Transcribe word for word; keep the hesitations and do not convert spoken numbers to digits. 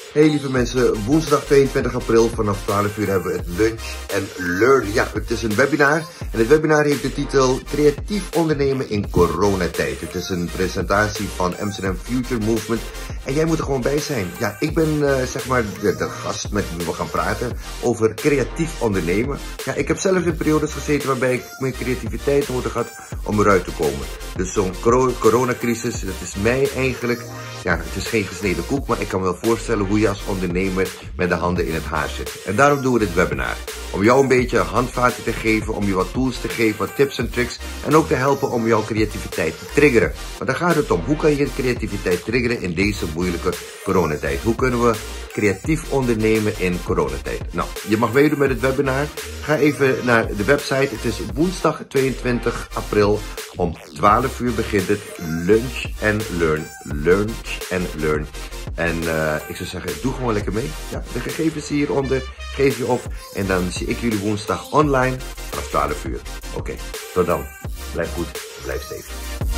Hey lieve mensen, woensdag tweeëntwintig april vanaf twaalf uur hebben we het Lunch and Learn. Ja, het is een webinar en het webinar heeft de titel Creatief ondernemen in coronatijd. Het is een presentatie van Amsterdam Future Movement en jij moet er gewoon bij zijn. Ja, ik ben uh, zeg maar de, de gast met wie we gaan praten over creatief ondernemen. Ja, ik heb zelf in periodes gezeten waarbij ik mijn creativiteit nodig had om eruit te komen. Dus zo'n coronacrisis, dat is mij eigenlijk, ja, het is geen gesneden koek, maar ik kan me wel voorstellen hoe je als ondernemer met de handen in het haar zit. En daarom doen we dit webinar. Om jou een beetje handvaten te geven, om je wat tools te geven, wat tips en tricks. En ook te helpen om jouw creativiteit te triggeren. Want daar gaat het om. Hoe kan je je creativiteit triggeren in deze moeilijke coronatijd? Hoe kunnen we creatief ondernemen in coronatijd? Nou, je mag meedoen met het webinar. Ga even naar de website. Het is woensdag tweeëntwintig april. Om twaalf uur begint het Lunch and Learn. Lunch and Learn. En uh, ik zou zeggen, doe gewoon lekker mee. Ja, de gegevens hieronder geef je op. En dan zie ik jullie woensdag online vanaf twaalf uur. Oké, okay, tot dan. Blijf goed, blijf safe.